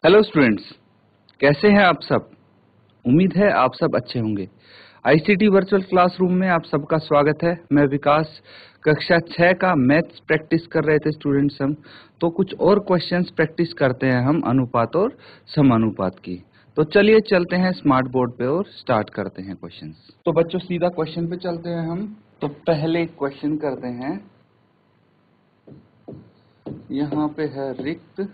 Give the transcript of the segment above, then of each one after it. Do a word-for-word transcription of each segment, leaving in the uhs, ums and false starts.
Hello students, कैसे हैं आप सब। उम्मीद है आप सब अच्छे होंगे। आईसीटी वर्चुअल क्लासरूम में आप सबका स्वागत है। मैं विकास। कक्षा छह का मैथ्स प्रैक्टिस कर रहे थे स्टूडेंट्स हम, तो कुछ और क्वेश्चंस प्रैक्टिस करते हैं हम अनुपात और समानुपात की। तो चलिए चलते हैं स्मार्ट बोर्ड पे और स्टार्ट करते हैं क्वेश्चंस। तो बच्चों सीधा क्वेश्चन पे चलते हैं हम। तो पहले क्वेश्चन करते हैं, यहाँ पे है रिक्त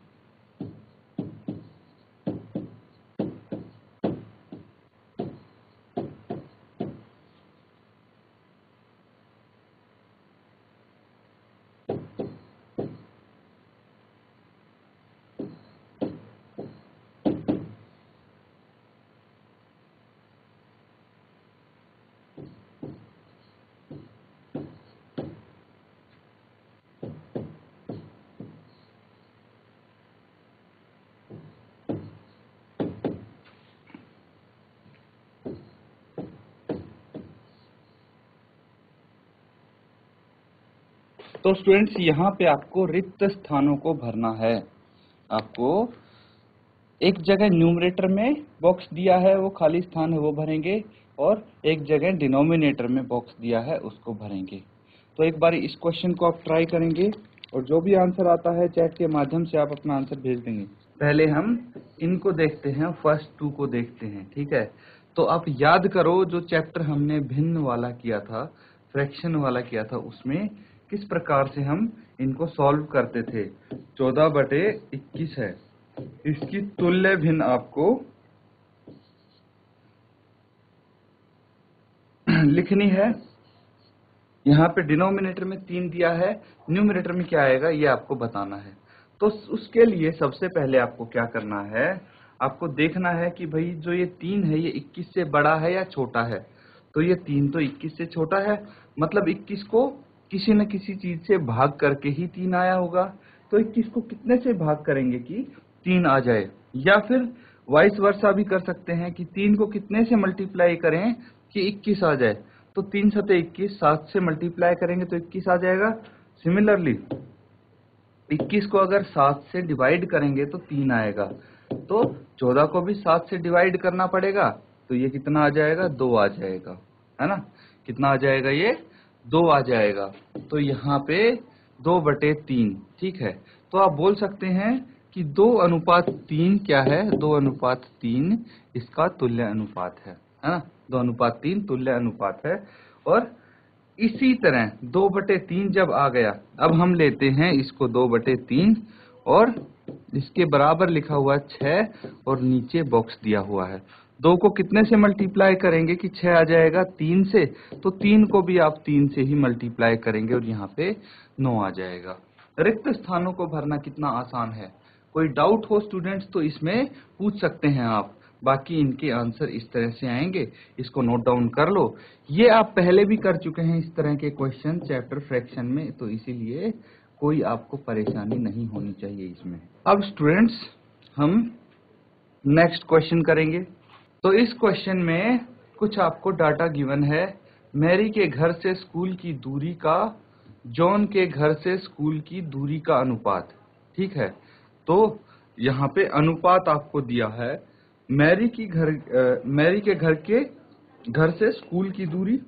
तो स्टूडेंट्स यहाँ पे आपको रिक्त स्थानों को भरना है। आपको एक जगह न्यूमरेटर में बॉक्स दिया है, वो खाली स्थान है वो भरेंगे, और एक जगह डिनोमिनेटर में बॉक्स दिया है उसको भरेंगे। तो एक बार इस क्वेश्चन को आप ट्राई करेंगे और जो भी आंसर आता है चैट के माध्यम से आप अपना आंसर भेज देंगे। पहले हम इनको देखते हैं, फर्स्ट टू को देखते हैं, ठीक है। तो आप याद करो जो चैप्टर हमने भिन्न वाला किया था, फ्रैक्शन वाला किया था, उसमें किस प्रकार से हम इनको सॉल्व करते थे। चौदह बटे इक्कीस है, इसकी तुल्य भिन्न आपको लिखनी है। यहाँ पे डिनोमिनेटर में तीन दिया है, न्यूमरेटर में क्या आएगा ये आपको बताना है। तो उसके लिए सबसे पहले आपको क्या करना है, आपको देखना है कि भाई जो ये तीन है ये इक्कीस से बड़ा है या छोटा है। तो ये तीन तो इक्कीस से छोटा है, मतलब इक्कीस को किसी न किसी चीज से भाग करके ही तीन आया होगा। तो इक्कीस को कितने से भाग करेंगे कि तीन आ जाए, या फिर वाइस वर्सा भी कर सकते हैं कि तीन को कितने से मल्टीप्लाई करें कि इक्कीस आ जाए। तो तीन सते इक्कीस, सात से मल्टीप्लाई करेंगे तो इक्कीस आ जाएगा। सिमिलरली इक्कीस को अगर सात से डिवाइड करेंगे तो तीन आएगा। तो चौदह को भी सात से डिवाइड करना पड़ेगा, तो ये कितना आ जाएगा, दो आ जाएगा, है ना। कितना आ जाएगा, ये दो आ जाएगा। तो यहाँ पे दो बटे तीन, ठीक है। तो आप बोल सकते हैं कि दो अनुपात तीन क्या है, दो अनुपात तीन इसका तुल्य अनुपात है, है ना। दो अनुपात तीन तुल्य अनुपात है। और इसी तरह दो बटे तीन जब आ गया, अब हम लेते हैं इसको दो बटे तीन और इसके बराबर लिखा हुआ है छह, और नीचे बॉक्स दिया हुआ है। दो को कितने से मल्टीप्लाई करेंगे कि छह आ जाएगा, तीन से। तो तीन को भी आप तीन से ही मल्टीप्लाई करेंगे और यहाँ पे नौ आ जाएगा। रिक्त स्थानों को भरना कितना आसान है। कोई डाउट हो स्टूडेंट्स तो इसमें पूछ सकते हैं आप। बाकी इनके आंसर इस तरह से आएंगे, इसको नोट डाउन कर लो। ये आप पहले भी कर चुके हैं इस तरह के क्वेश्चन चैप्टर फ्रैक्शन में, तो इसीलिए कोई आपको परेशानी नहीं होनी चाहिए इसमें। अब स्टूडेंट्स हम नेक्स्ट क्वेश्चन करेंगे। तो इस क्वेश्चन में कुछ आपको डाटा गिवन है। मैरी के घर से स्कूल की दूरी का जॉन के घर से स्कूल की दूरी का अनुपात, ठीक है। तो यहाँ पे अनुपात आपको दिया है, मैरी की घर आ, मैरी के घर के घर से स्कूल की दूरी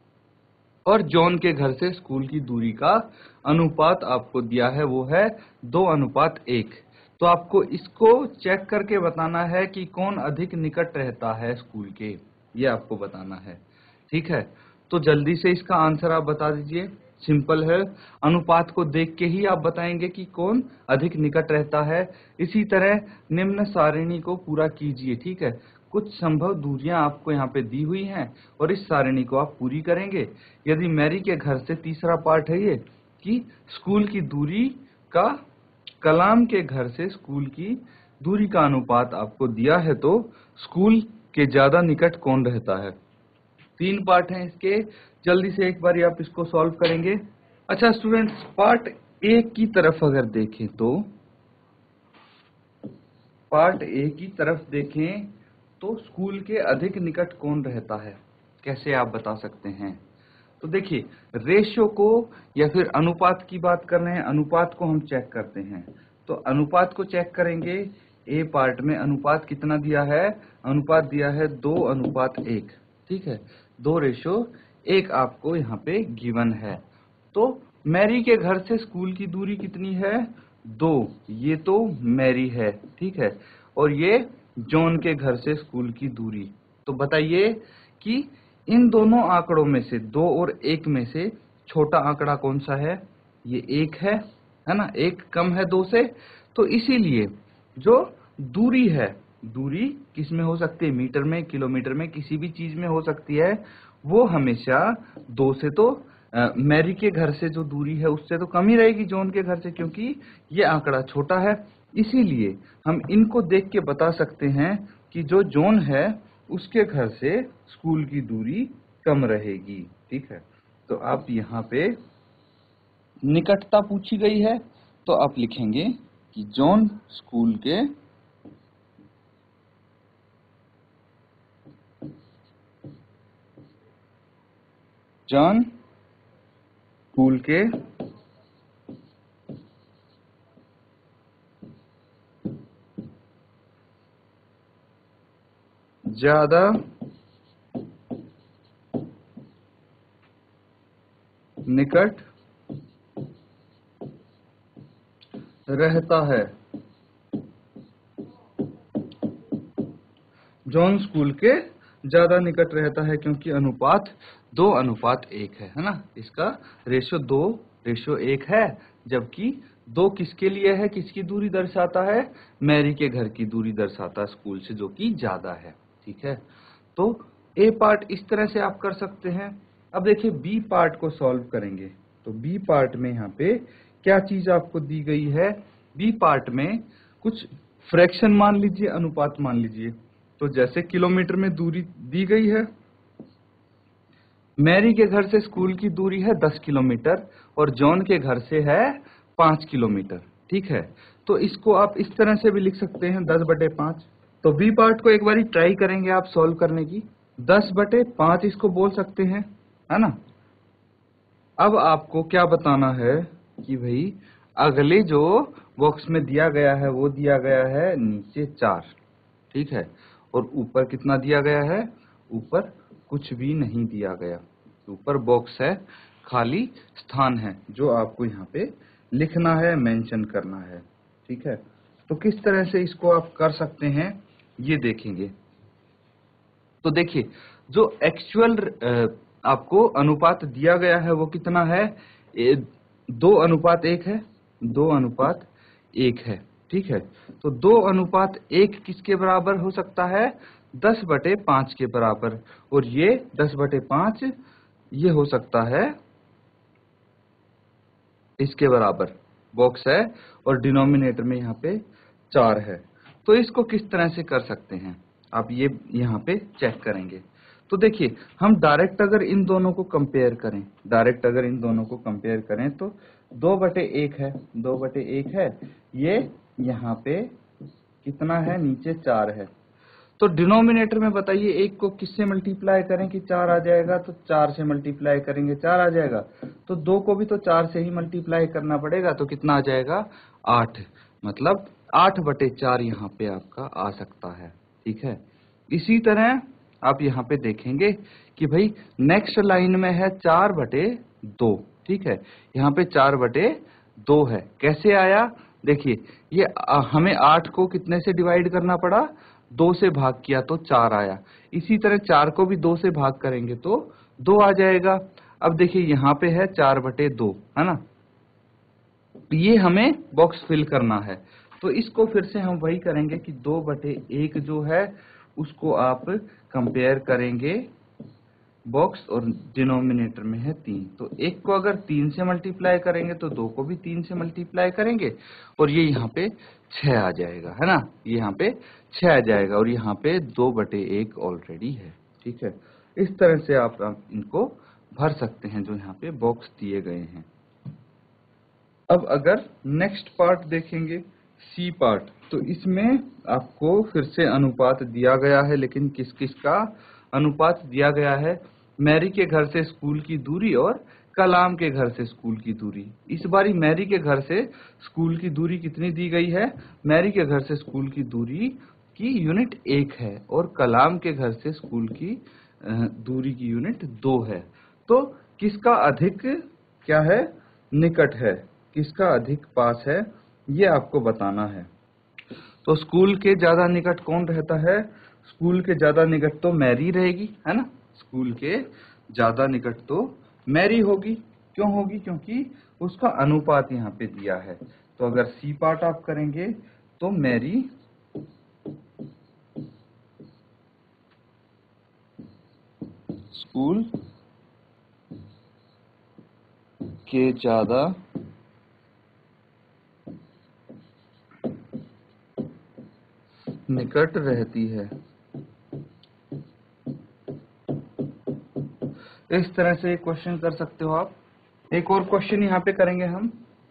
और जॉन के घर से स्कूल की दूरी का अनुपात आपको दिया है, वो है दो अनुपात एक। तो आपको इसको चेक करके बताना है कि कौन अधिक निकट रहता है स्कूल के, ये आपको बताना है, ठीक है। तो जल्दी से इसका आंसर आप बता दीजिए। सिंपल है, अनुपात को देख के ही आप बताएंगे कि कौन अधिक निकट रहता है। इसी तरह निम्न सारिणी को पूरा कीजिए, ठीक है। कुछ संभव दूरियां आपको यहाँ पे दी हुई हैं और इस सारिणी को आप पूरी करेंगे। यदि मैरी के घर से तीसरा पार्ट है ये कि स्कूल की दूरी का कलाम के घर से स्कूल की दूरी का अनुपात आपको दिया है, तो स्कूल के ज्यादा निकट कौन रहता है। तीन पार्ट हैं इसके, जल्दी से एक बार आप इसको सॉल्व करेंगे। अच्छा स्टूडेंट्स, पार्ट ए की तरफ अगर देखें तो पार्ट ए की तरफ देखें तो स्कूल के अधिक निकट कौन रहता है, कैसे आप बता सकते हैं। तो देखिए, रेशियो को या फिर अनुपात की बात कर रहे हैं, अनुपात को हम चेक करते हैं। तो अनुपात को चेक करेंगे ए पार्ट में अनुपात कितना दिया है, अनुपात दिया है दो अनुपात एक, ठीक है, दो रेशो एक आपको यहाँ पे गिवन है। तो मैरी के घर से स्कूल की दूरी कितनी है, दो, ये तो मैरी है, ठीक है, और ये जॉन के घर से स्कूल की दूरी। तो बताइए कि इन दोनों आंकड़ों में से, दो और एक में से छोटा आंकड़ा कौन सा है, ये एक है, है ना, एक कम है दो से। तो इसीलिए जो दूरी है, दूरी किस में हो सकती है, मीटर में, किलोमीटर में, किसी भी चीज में हो सकती है, वो हमेशा दो से तो आ, मैरी के घर से जो दूरी है उससे तो कम ही रहेगी जॉन के घर से, क्योंकि ये आंकड़ा छोटा है। इसीलिए हम इनको देख के बता सकते हैं कि जो जॉन है उसके घर से स्कूल की दूरी कम रहेगी, ठीक है। तो आप यहाँ पे निकटता पूछी गई है, तो आप लिखेंगे कि जॉन स्कूल के जॉन स्कूल के ज्यादा निकट रहता है, जॉन स्कूल के ज्यादा निकट रहता है क्योंकि अनुपात दो अनुपात एक है, है ना, इसका रेशो दो रेशो एक है, जबकि दो किसके लिए है, किसकी दूरी दर्शाता है, मैरी के घर की दूरी दर्शाता है स्कूल से, जो कि ज्यादा है, ठीक है। तो ए पार्ट इस तरह से आप कर सकते हैं। अब देखिए बी पार्ट को सॉल्व करेंगे, तो बी पार्ट में यहाँ पे क्या चीज आपको दी गई है, बी पार्ट में कुछ फ्रैक्शन मान लीजिए, अनुपात मान लीजिए। तो जैसे किलोमीटर में दूरी दी गई है, मैरी के घर से स्कूल की दूरी है दस किलोमीटर और जॉन के घर से है पांच किलोमीटर, ठीक है। तो इसको आप इस तरह से भी लिख सकते हैं, दस बटे पांच। तो बी पार्ट को एक बार ट्राई करेंगे आप सॉल्व करने की, दस बटे पांच इसको बोल सकते हैं, है ना। अब आपको क्या बताना है कि भाई अगले जो बॉक्स में दिया गया है वो दिया गया है नीचे चार, ठीक है, और ऊपर कितना दिया गया है, ऊपर कुछ भी नहीं दिया गया, ऊपर बॉक्स है, खाली स्थान है जो आपको यहाँ पे लिखना है, मेंशन करना है, ठीक है। तो किस तरह से इसको आप कर सकते हैं ये देखेंगे। तो देखिए जो एक्चुअल आपको अनुपात दिया गया है वो कितना है, ए, दो अनुपात एक है, दो अनुपात एक है, ठीक है। तो दो अनुपात एक किसके बराबर हो सकता है, दस बटे पांच के बराबर, और ये दस बटे पांच ये हो सकता है इसके बराबर, बॉक्स है और डिनोमिनेटर में यहाँ पे चार है। तो इसको किस तरह से कर सकते हैं आप ये यहाँ पे चेक करेंगे। तो देखिए हम डायरेक्ट अगर इन दोनों को कंपेयर करें, डायरेक्ट अगर इन दोनों को कंपेयर करें तो दो बटे एक है, दो बटे एक है, ये यहाँ पे कितना है, नीचे चार है। तो डिनोमिनेटर में बताइए एक को किससे मल्टीप्लाई करें कि चार आ जाएगा, तो चार से मल्टीप्लाई करेंगे चार आ जाएगा, तो दो को भी तो चार से ही मल्टीप्लाई करना पड़ेगा, तो कितना आ जाएगा, आठ, मतलब आठ बटे चार यहाँ पे आपका आ सकता है, ठीक है। इसी तरह आप यहाँ पे देखेंगे कि भाई नेक्स्ट लाइन में है चार बटे दो, ठीक है, यहाँ पे चार बटे दो है, कैसे आया, देखिए ये आ, हमें आठ को कितने से डिवाइड करना पड़ा, दो से भाग किया तो चार आया। इसी तरह चार को भी दो से भाग करेंगे तो दो आ जाएगा। अब देखिए यहाँ पे है चार बटे दो, है ना, ये हमें बॉक्स फिल करना है। तो इसको फिर से हम वही करेंगे कि दो बटे एक जो है उसको आप कंपेयर करेंगे बॉक्स, और डिनोमिनेटर में है तीन, तो एक को अगर तीन से मल्टीप्लाई करेंगे तो दो को भी तीन से मल्टीप्लाई करेंगे, और ये यहाँ पे छह आ जाएगा, है ना, ये यहाँ पे छह आ जाएगा, और यहाँ पे दो बटे एक ऑलरेडी है, ठीक है। इस तरह से आप इनको भर सकते हैं जो यहाँ पे बॉक्स दिए गए हैं। अब अगर नेक्स्ट पार्ट देखेंगे, सी पार्ट, तो इसमें आपको फिर से अनुपात दिया गया है, लेकिन किस किस का अनुपात दिया गया है, मैरी के घर से स्कूल की दूरी और कलाम के घर से स्कूल की दूरी। इस बारी मैरी के घर से स्कूल की दूरी कितनी दी गई है? मैरी के घर से स्कूल की दूरी की यूनिट एक है और कलाम के घर से स्कूल की दूरी की यूनिट दो है। तो किसका अधिक क्या है? निकट है। किसका अधिक पास है ये आपको बताना है। तो स्कूल के ज्यादा निकट कौन रहता है? स्कूल के ज्यादा निकट तो मैरी रहेगी, है ना। स्कूल के ज्यादा निकट तो मैरी होगी। क्यों होगी? क्योंकि उसका अनुपात यहाँ पे दिया है। तो अगर सी पार्ट आप करेंगे तो मैरी स्कूल के ज्यादा निकट रहती है। इस तरह से एक क्वेश्चन कर सकते हो आप। एक और क्वेश्चन यहाँ पे करेंगे हम।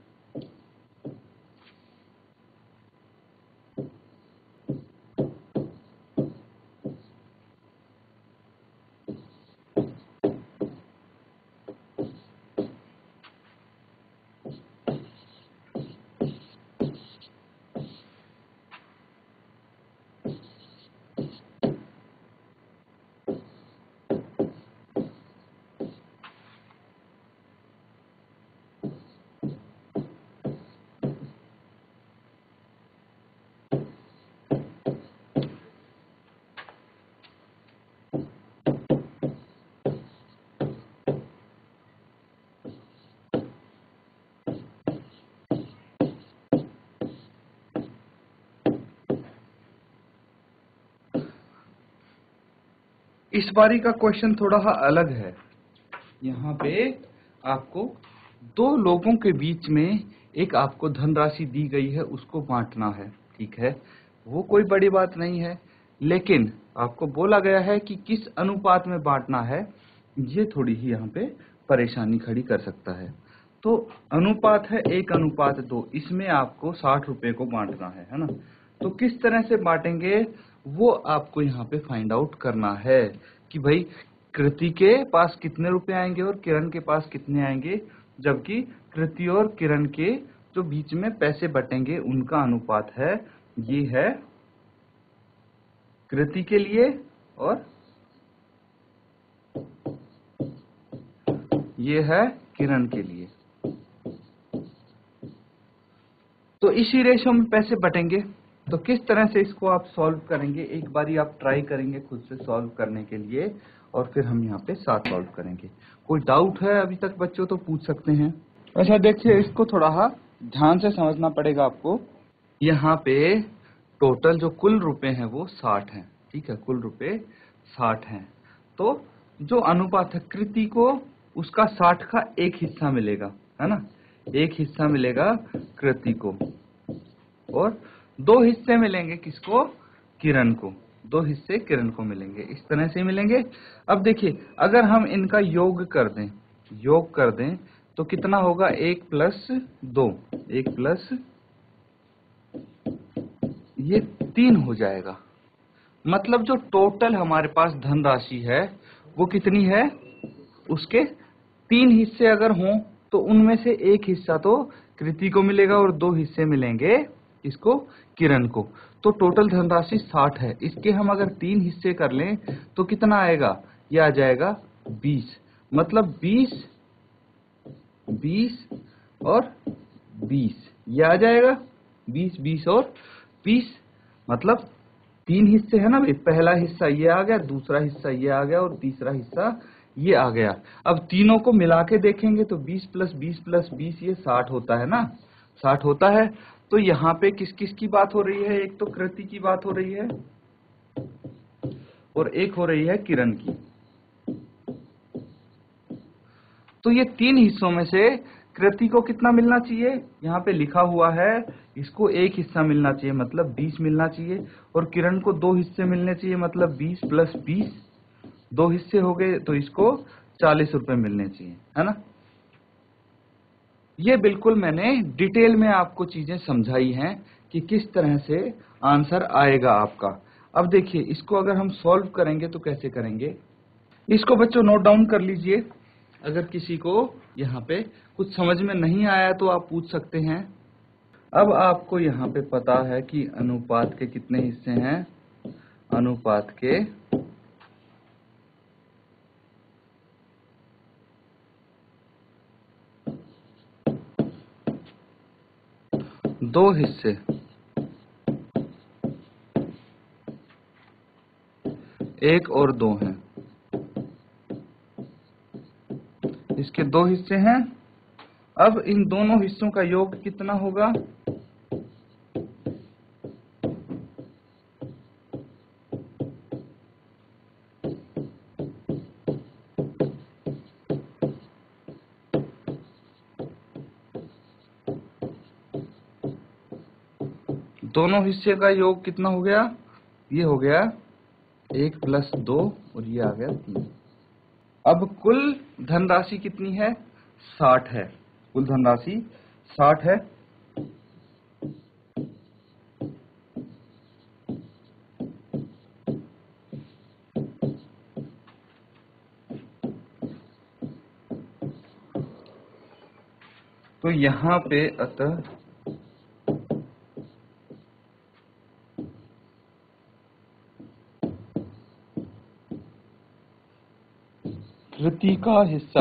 इस बारी का क्वेश्चन थोड़ा सा अलग है। यहाँ पे आपको दो लोगों के बीच में एक आपको धनराशि दी गई है, उसको बांटना है। ठीक है, वो कोई बड़ी बात नहीं है, लेकिन आपको बोला गया है कि किस अनुपात में बांटना है। ये थोड़ी ही यहाँ पे परेशानी खड़ी कर सकता है। तो अनुपात है एक अनुपात दो, इसमें आपको साठ रुपए को बांटना है, है ना। तो किस तरह से बांटेंगे वो आपको यहाँ पे फाइंड आउट करना है कि भाई कृति के पास कितने रुपए आएंगे और किरण के पास कितने आएंगे, जबकि कृति और किरण के जो बीच में पैसे बटेंगे उनका अनुपात है ये है कृति के लिए और ये है किरण के लिए। तो इसी रेशो में पैसे बटेंगे। तो किस तरह से इसको आप सॉल्व करेंगे, एक बारी आप ट्राई करेंगे खुद से सॉल्व करने के लिए और फिर हम यहाँ पे साथ सॉल्व करेंगे। कोई डाउट है अभी तक बच्चों तो पूछ सकते हैं। अच्छा देखिए, इसको थोड़ा सा ध्यान से समझना पड़ेगा आपको। यहाँ पे टोटल जो कुल रुपए हैं वो साठ हैं। ठीक है, कुल रुपए साठ हैं। तो जो अनुपात है कृति को उसका साठ का एक हिस्सा मिलेगा, है ना। एक हिस्सा मिलेगा कृति को और दो हिस्से मिलेंगे किसको? किरण को। दो हिस्से किरण को मिलेंगे, इस तरह से मिलेंगे। अब देखिए, अगर हम इनका योग कर दें योग कर दें तो कितना होगा? एक प्लस दो, एक प्लस ये तीन हो जाएगा। मतलब जो टोटल हमारे पास धनराशि है वो कितनी है? उसके तीन हिस्से अगर हों तो उनमें से एक हिस्सा तो कृति को मिलेगा और दो हिस्से मिलेंगे इसको? किरण को। तो टोटल धनराशि साठ है। इसके हम अगर तीन हिस्से कर लें तो कितना आएगा? ये आ जाएगा बीस। मतलब बीस, बीस और बीस, ये आ जाएगा बीस, बीस और बीस। मतलब तीन हिस्से है ना भाई, पहला हिस्सा ये आ गया, दूसरा हिस्सा ये आ गया और तीसरा हिस्सा ये आ गया। अब तीनों को मिला के देखेंगे तो बीस प्लस बीस प्लस बीस ये साठ होता है ना, साठ होता है। तो यहाँ पे किस किस की बात हो रही है? एक तो कृति की बात हो रही है और एक हो रही है किरण की। तो ये तीन हिस्सों में से कृति को कितना मिलना चाहिए? यहाँ पे लिखा हुआ है इसको एक हिस्सा मिलना चाहिए, मतलब बीस मिलना चाहिए, और किरण को दो हिस्से मिलने चाहिए, मतलब बीस प्लस बीस, दो हिस्से हो गए तो इसको चालीस रुपए मिलने चाहिए, है ना। ये बिल्कुल मैंने डिटेल में आपको चीजें समझाई हैं कि किस तरह से आंसर आएगा आपका। अब देखिए, इसको अगर हम सॉल्व करेंगे तो कैसे करेंगे? इसको बच्चों नोट डाउन कर लीजिए। अगर किसी को यहाँ पे कुछ समझ में नहीं आया तो आप पूछ सकते हैं। अब आपको यहाँ पे पता है कि अनुपात के कितने हिस्से हैं, अनुपात के दो हिस्से, एक और दो हैं, इसके दो हिस्से हैं। अब इन दोनों हिस्सों का योग कितना होगा, दोनों हिस्से का योग कितना हो गया, ये हो गया एक प्लस दो और ये आ गया तीन। अब कुल धनराशि कितनी है, साठ है, कुल धनराशि साठ है। तो यहाँ पे अतः कृति का हिस्सा,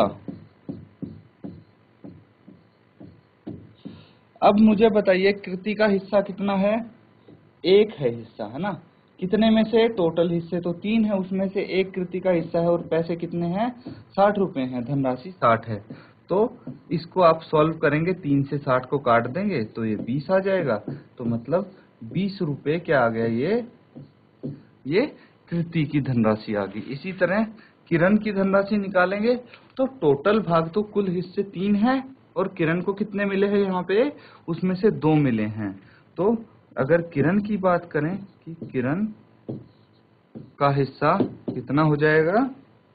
अब मुझे बताइए कृति का हिस्सा कितना है, एक है हिस्सा, है ना। कितने में से, टोटल हिस्से तो तीन है, उसमें से एक कृति का हिस्सा है और पैसे कितने हैं, साठ रुपए हैं, धनराशि साठ है। तो इसको आप सॉल्व करेंगे, तीन से साठ को काट देंगे तो ये बीस आ जाएगा। तो मतलब बीस रुपए क्या आ गया, ये ये कृति की धनराशि आ गई। इसी तरह किरण की धनराशि निकालेंगे तो टोटल भाग तो कुल हिस्से तीन है और किरण को कितने मिले हैं यहाँ पे, उसमें से दो मिले हैं। तो अगर किरण की बात करें कि किरण का हिस्सा कितना हो जाएगा,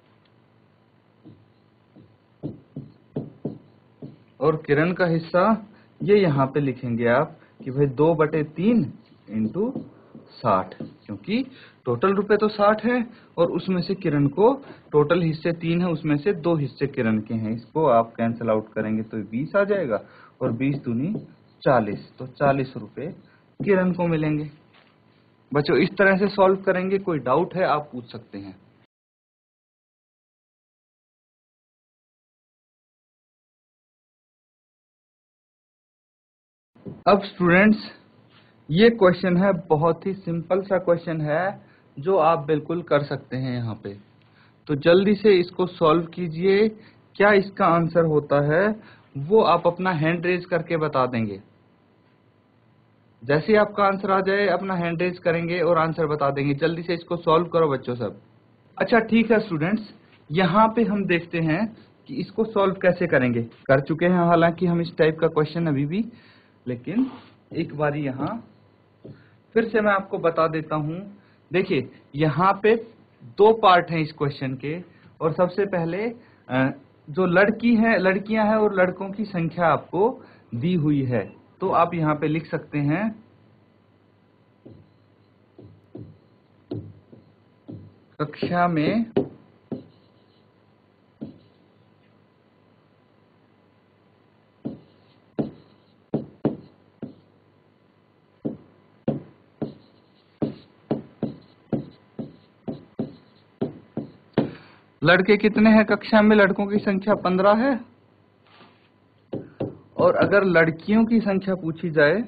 और किरण का हिस्सा ये यहाँ पे लिखेंगे आप कि भाई दो बटे तीन इंटू साठ, क्योंकि टोटल रुपए तो साठ है और उसमें से किरण को, टोटल हिस्से तीन है उसमें से दो हिस्से किरण के हैं, इसको आप कैंसिल आउट करेंगे तो बीस आ जाएगा और बीस दूनी चालीस, तो चालीस रुपए किरण को मिलेंगे। बच्चों इस तरह से सॉल्व करेंगे, कोई डाउट है आप पूछ सकते हैं। अब स्टूडेंट्स ये क्वेश्चन है, बहुत ही सिंपल सा क्वेश्चन है जो आप बिल्कुल कर सकते हैं यहाँ पे। तो जल्दी से इसको सॉल्व कीजिए, क्या इसका आंसर होता है वो आप अपना हैंड रेज करके बता देंगे। जैसे ही आपका आंसर आ जाए अपना हैंड रेज करेंगे और आंसर बता देंगे। जल्दी से इसको सॉल्व करो बच्चों सब। अच्छा ठीक है स्टूडेंट्स, यहाँ पे हम देखते हैं कि इसको सॉल्व कैसे करेंगे। कर चुके हैं हालांकि हम इस टाइप का क्वेश्चन अभी भी, लेकिन एक बारी यहाँ फिर से मैं आपको बता देता हूँ। देखिए यहाँ पे दो पार्ट हैं इस क्वेश्चन के, और सबसे पहले जो लड़की है, लड़कियां हैं और लड़कों की संख्या आपको दी हुई है। तो आप यहाँ पे लिख सकते हैं कक्षा में लड़के कितने हैं, कक्षा में लड़कों की संख्या पंद्रह है, और अगर लड़कियों की संख्या पूछी जाए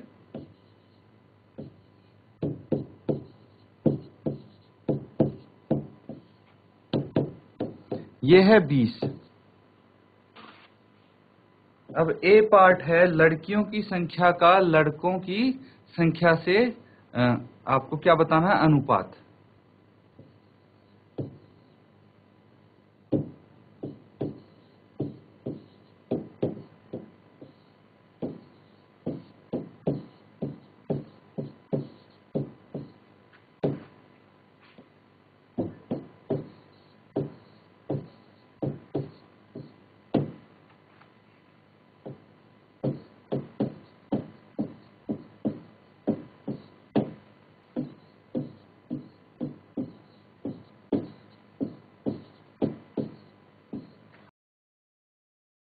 ये है बीस। अब ए पार्ट है लड़कियों की संख्या का लड़कों की संख्या से आपको क्या बताना है, अनुपात।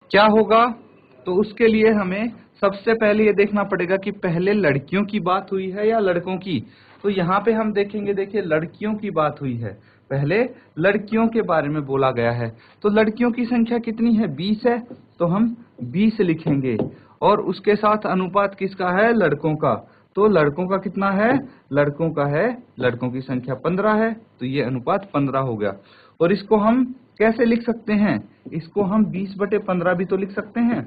क्या होगा? तो उसके लिए हमें सबसे पहले ये देखना पड़ेगा कि पहले लड़कियों की बात हुई है या लड़कों की। तो यहाँ पे हम देखेंगे, देखिए लड़कियों की बात हुई है, पहले लड़कियों के बारे में बोला गया है। तो लड़कियों की संख्या कितनी है? बीस है, तो हम बीस लिखेंगे। और उसके साथ अनुपात किसका है? लड़कों का। तो लड़कों का कितना है? लड़कों का है, लड़कों की संख्या पंद्रह है, तो ये अनुपात पंद्रह हो गया। और इसको हम कैसे लिख सकते हैं? इसको हम बीस बटे पंद्रह भी तो लिख सकते हैं।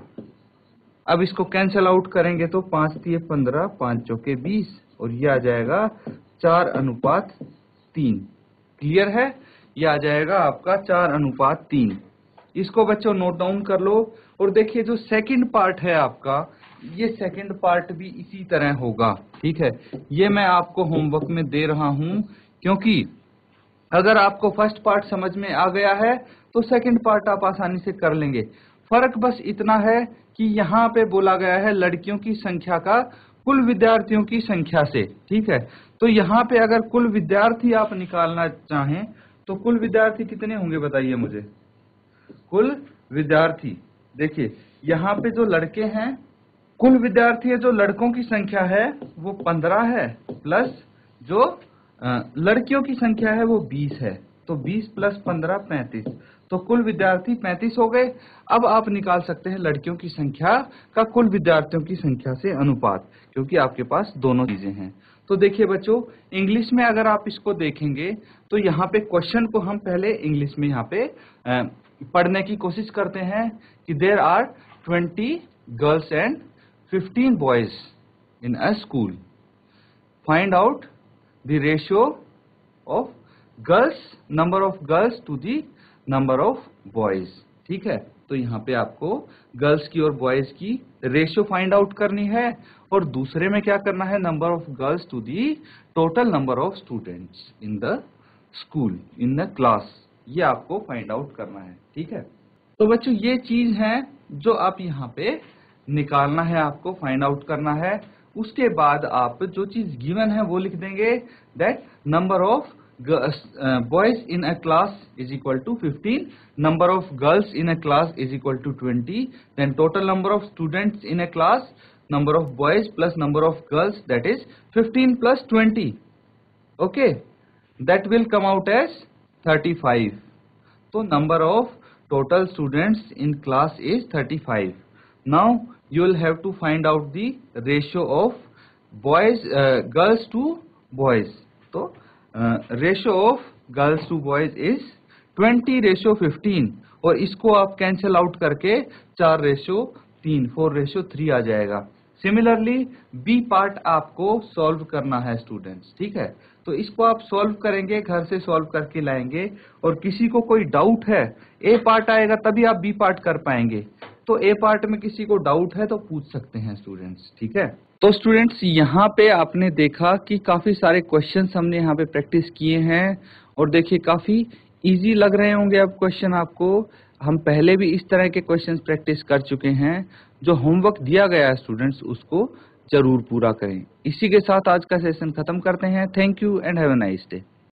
अब इसको कैंसिल आउट करेंगे तो पांच दिए पंद्रह, पांच चौके बीस, और ये आ जाएगा चार अनुपात तीन। क्लियर है? ये आ जाएगा आपका चार अनुपात तीन। इसको बच्चों नोट डाउन कर लो। और देखिए जो सेकंड पार्ट है आपका, ये सेकंड पार्ट भी इसी तरह होगा। ठीक है, ये मैं आपको होमवर्क में दे रहा हूं, क्योंकि अगर आपको फर्स्ट पार्ट समझ में आ गया है तो सेकंड पार्ट आप आसानी से कर लेंगे। फर्क बस इतना है कि यहाँ पे बोला गया है लड़कियों की संख्या का कुल विद्यार्थियों की संख्या से। ठीक है, तो यहाँ पे अगर कुल विद्यार्थी आप निकालना चाहें तो कुल विद्यार्थी कितने होंगे बताइए मुझे? कुल विद्यार्थी, देखिए यहाँ पे जो लड़के हैं, कुल विद्यार्थी है, जो लड़कों की संख्या है वो पंद्रह है, प्लस जो लड़कियों की संख्या है वो बीस है। तो बीस प्लस पंद्रह पैंतीस, तो कुल विद्यार्थी पैंतीस हो गए। अब आप निकाल सकते हैं लड़कियों की संख्या का कुल विद्यार्थियों की संख्या से अनुपात, क्योंकि आपके पास दोनों चीजें हैं। तो देखिए बच्चों, इंग्लिश में अगर आप इसको देखेंगे तो यहाँ पे क्वेश्चन को हम पहले इंग्लिश में यहाँ पे पढ़ने की कोशिश करते हैं कि there are twenty girls and fifteen boys in a school, find out the ratio of girls, number of girls to the number of boys। ठीक है, तो यहाँ पे आपको गर्ल्स की और बॉयज की रेशियो फाइंड आउट करनी है, और दूसरे में क्या करना है? Number of girls to the total number of students in the school, in the class, ये आपको फाइंड आउट करना है। ठीक है, तो बच्चों ये चीज है जो आप यहाँ पे निकालना है, आपको फाइंड आउट करना है। उसके बाद आप जो चीज गिवन है वो लिख देंगे, that number of boys in a class is equal to fifteen, number of girls in a class is equal to twenty, then total number of students in a class, number of boys plus number of girls, that is fifteen plus twenty. Okay, that will come out as thirty five. तो number of total students in class is thirty-five. Now you will have to find out the ratio of boys uh, girls to boys. So uh, ratio of girls to boys is twenty ratio fifteen, और इसको आप cancel out करके चार ratio तीन, four ratio three आ जाएगा। Similarly B part आपको solve करना है स्टूडेंट्स। ठीक है, तो इसको आप सॉल्व करेंगे, घर से सॉल्व करके लाएंगे, और किसी को कोई डाउट है, ए पार्ट आएगा तभी आप बी पार्ट कर पाएंगे। तो ए पार्ट में किसी को डाउट है तो पूछ सकते हैं स्टूडेंट्स। ठीक है, तो स्टूडेंट्स यहाँ पे आपने देखा कि काफी सारे क्वेश्चंस हमने यहाँ पे प्रैक्टिस किए हैं, और देखिए काफी इजी लग रहे होंगे अब क्वेश्चन आपको। हम पहले भी इस तरह के क्वेश्चंस प्रैक्टिस कर चुके हैं। जो होमवर्क दिया गया है स्टूडेंट्स उसको जरूर पूरा करें। इसी के साथ आज का सेशन खत्म करते हैं। Thank you and have a nice day.